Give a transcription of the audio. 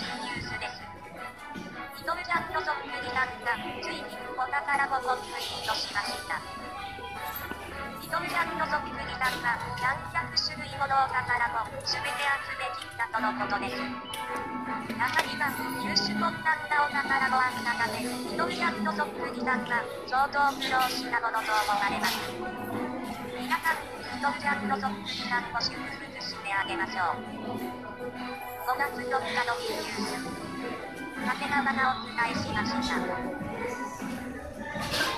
ニュースです。ひとみちゃんのそっくりさんが、ついにお宝をコンプリートしました。ひとみちゃんのそっくりさんが、何百種類ものお宝を、すべて集めきったとのことです。中には、入手困難なお宝もあったため、ひとみちゃんのそっくりさんが、相当苦労したものと思われます。皆さん、ひとみちゃんのそっくりさんを祝福してあげましょう。5月4日の B ニュース。長谷川がお伝えしました。